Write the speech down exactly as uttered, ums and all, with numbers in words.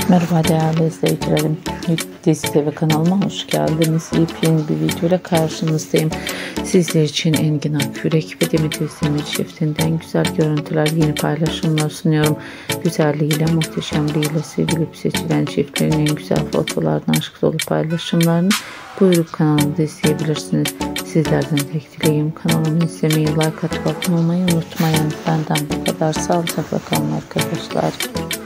Merhaba değerli izleyicilerim. Dizi T V kanalıma hoş geldiniz. Yepyeni bir videoyla karşınızdayım. Sizler için Engin Akyürek ve Demet Özdemir çiftinden güzel görüntüler, yeni paylaşımlar sunuyorum. Güzelliğiyle, muhteşemliğiyle sevilip seçilen çiftlerin en güzel fotolardan aşk dolu paylaşımlarını buyurup kanalımda izleyebilirsiniz. Sizlerden tek dileğim kanalımı izlemeyi, like atıp abone olmayı unutmayın. Benden bu kadar. Sağlıcakla kalın arkadaşlar.